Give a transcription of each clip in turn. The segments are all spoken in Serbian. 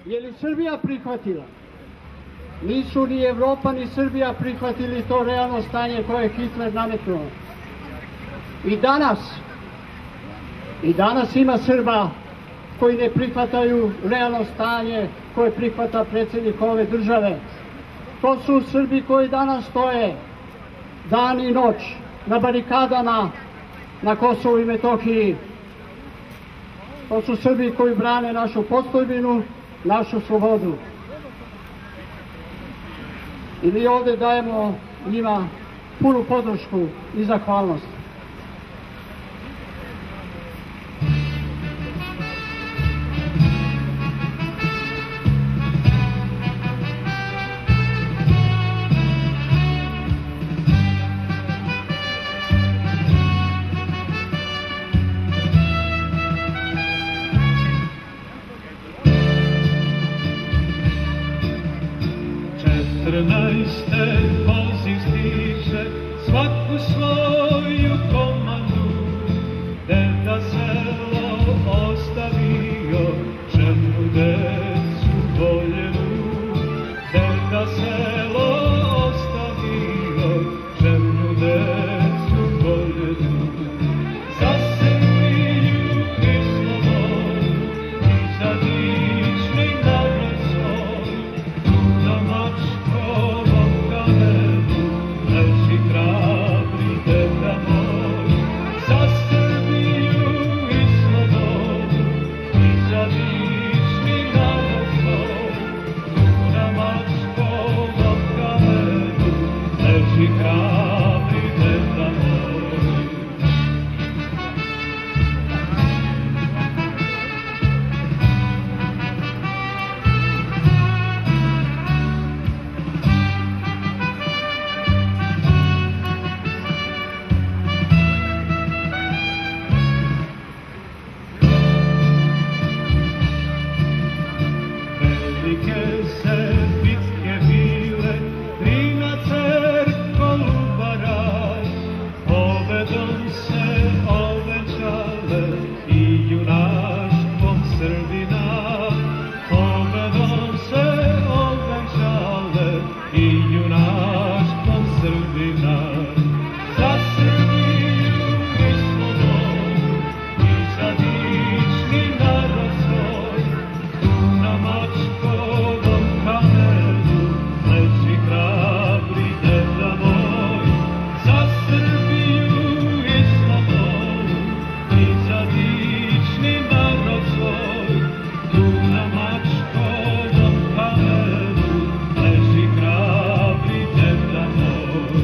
Je li Srbija prihvatila? Nisu ni Evropa ni Srbija prihvatili to realno stanje koje je Hitler nametnuo. I danas ima Srba koji ne prihvataju realno stanje koje prihvata predsjednik ove države. To su Srbi koji danas stoje dan i noć na barikadama na Kosovu i Metohiji. To su Srbi koji brane našu postojbinu, našu slobodu. I mi ovdje dajemo njima punu podršku i zahvalnost. Poziv stiže svaku svoju komandu, deda selo ostavio ženu decu voljenu, deda selo ostavio ženu decu voljenu. Za Srbiju i slobodu i za dični narod svoj, tu na Mačkovom kamenu leži hrabri deda moj. Za Srbiju i slobodu i za dični narod svoj, tu na Mačkovom kamenu leži hrabri deda moj. Velike se bitke bile, tri na Cerkolubaraj, pobedom se ovenčale i junaštvom Srbina. Pobedom se ovenčale i junaštvom Srbina. Za Srbiju i slobodu i za dični narod svoj, tu na Mačkovom kamenu leži hrabri deda moj. Za Srbiju i slobodu i za dični narod svoj, tu na Mačkovom kamenu leži hrabri deda moj.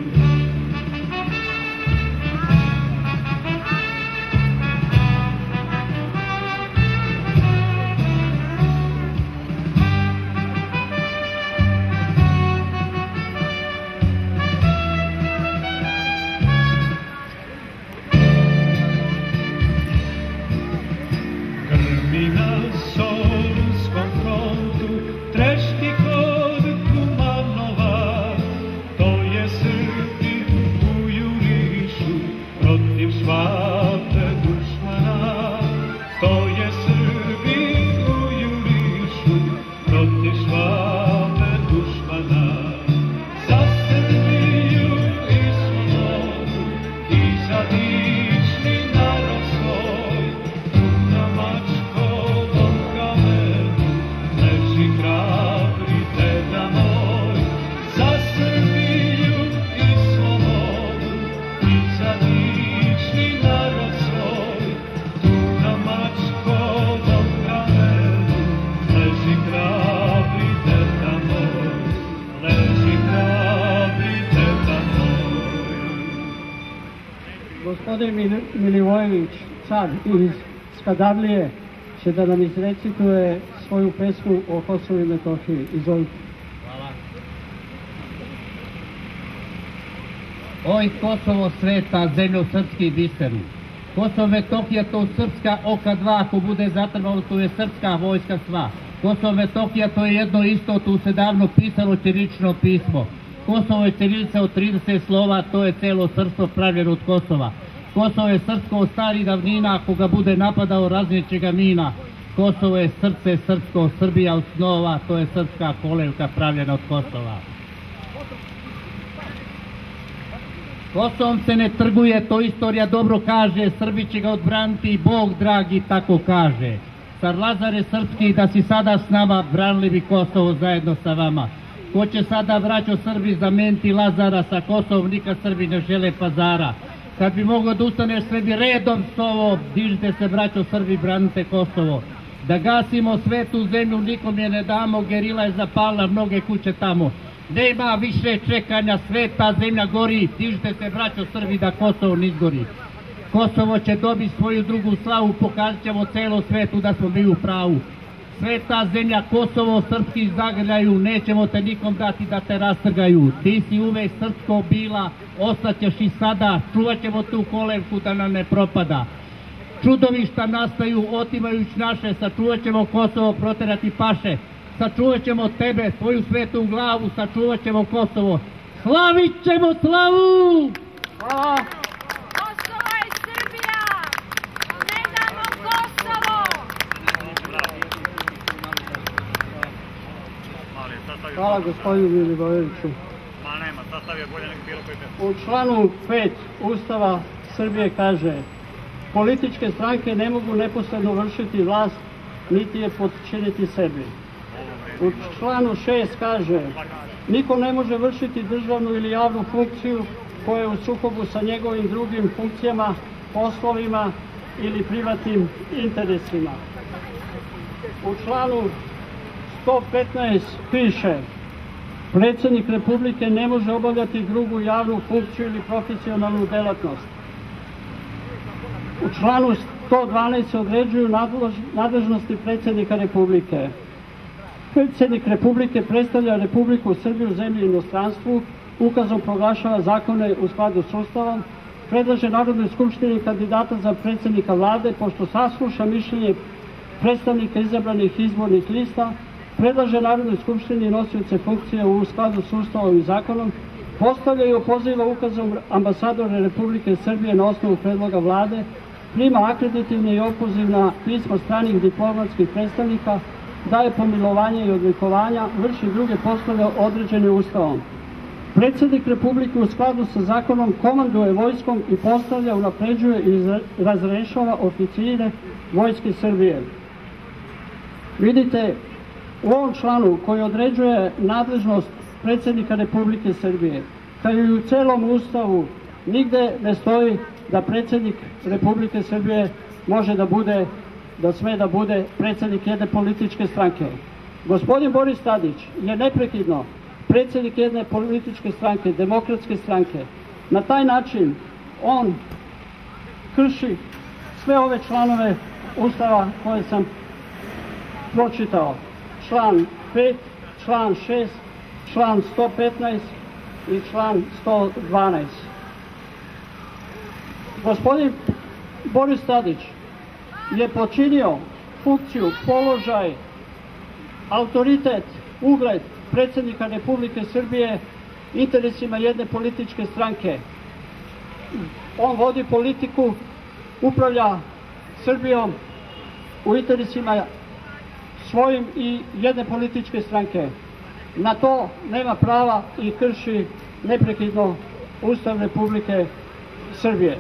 Grmi na Solunskom frontu, trešti kod Kumanova, to je Srbi u jurišu protiv Švabe dušmana. To je Srbi u jurišu protiv Švabe dušmana. Za Srbiju i slobodu i za dični narod svoj, tu na Mačkovom kamenu leži hrabri deda moj. Za Srbiju i slobodu i za dični narod svoj, tu na Mačkovom kamenu leži hrabri deda moj. Leži hrabri deda moj. Gospodin Milivojević, car iz Skadarlije, će da nam izrecituje svoju pesmu o Kosovu i Metohiji. Izvolite. Hvala. Oj Kosovo sveta, zemljo srpski biseru. Kosovo Metohija to srpska oka dva, ko bude zatrvalo tu je srpska vojska sva. Kosovo Metohija to je jedno isto, tu se davno pisalo ćirilično pismo. Kosovo je ćirilica od 30 slova, to je celo srpstvo pravljeno od Kosova. Kosovo je srpsko od starih davnina, koga bude napadao raznijeće ga mina. Kosovo je srce srpsko, Srbija od snova, to je srpska kolevka pravljena od Kosova. Kosovom se ne trguje, to istorija dobro kaže, Srbi će ga odbraniti, Bog dragi tako kaže. Car Lazare srpski, da si sada s nama, branili bi Kosovo zajedno sa vama. Ko će sada, braćo Srbi, zameniti Lazara sa Kosovom, nikad Srbi ne žele Pazara. Kad bi moglo da ustaneš sve bi redom s ovo, dižite se, braćo Srbi, branite Kosovo. Da gasimo svetu zemlju, nikom je ne damo, gerila je zapalila mnoge kuće tamo. Nema više čekanja, sveta zemlja gori, dižite se, braćo Srbi, da Kosovo ne izgori. Kosovo će dobiti svoju drugu slavu, pokazat ćemo celo svetu da smo mi u pravu. Sveta zemlja, Kosovo, srpski zagrljaju, nećemo te nikom dati da te rastrgaju. Ti si uvek srpsko bila, ostaćeš i sada, čuvat ćemo tu kolevku da nam ne propada. Čudovišta nastaju, otimajući naše, sačuvat ćemo Kosovo, proterati paše. Sačuvat ćemo tebe, tvoju svetu glavu, sačuvat ćemo Kosovo. Slavit ćemo slavu! Hvala! Kosovo je Srbija! Ne damo Kosovo! Hvala gospodinu Milivojeviću. U članu 5 Ustava Srbije kaže: političke stranke ne mogu neposredno vršiti vlast, niti je potčiniti sebi. U članu 6 kaže: niko ne može vršiti državnu ili javnu funkciju koja je u sukobu sa njegovim drugim funkcijama, poslovima ili privatnim interesima. U članu 115 piše: predsjednik Republike ne može obavljati drugu javnu funkciju ili profesionalnu delatnost. U članu 112 se određuju nadležnosti predsjednika Republike. Predsjednik Republike predstavlja Republiku Srbiju u zemlji i inostranstvu, ukazom proglašava zakone u skladu s Ustavom, predlaže Narodnoj skupštini kandidata za predsjednika vlade, pošto sasluša mišljenje predstavnika izabranih izbornih lista, predlaže Narodnoj skupštini nosioce funkcije u skladu s Ustavom i zakonom, postavlja i opoziva ukazom ambasadore Republike Srbije na osnovu predloga vlade, prima akreditivne i opozivna pisma stranih diplomatskih predstavnika, daje pomilovanje i odlikovanja, vrši druge poslove određene Ustavom. Predsjednik Republike u skladu sa zakonom komanduje vojskom i postavlja, unapređuje i razrešava oficire Vojske Srbije. Vidite, u ovom članu koji određuje nadležnost predsjednika Republike Srbije, kao i u celom Ustavu, nigde ne stoji da predsjednik Republike Srbije može da sme da bude predsjednik jedne političke stranke. Gospodin Boris Tadić je neprekidno predsjednik jedne političke stranke, Demokratske stranke. Na taj način on krši sve ove članove Ustava koje sam pročitao. Član 5, član 6, član 115 i član 112. Gospodin Boris Tadić je počinio funkciju, položaj, autoritet, ugled predsjednika Republike Srbije interesima jedne političke stranke. On vodi politiku, upravlja Srbijom u interesima svojim i jedne političke stranke. Na to nema prava i krši neprekidno Ustav Republike Srbije.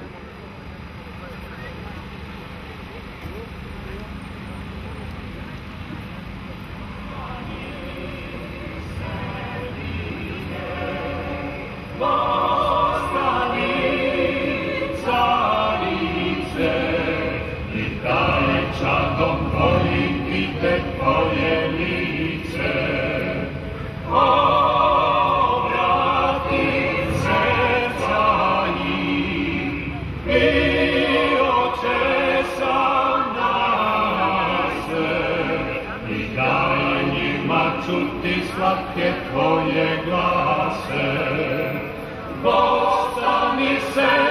Čuti slatke tvoje glase, Bog stani se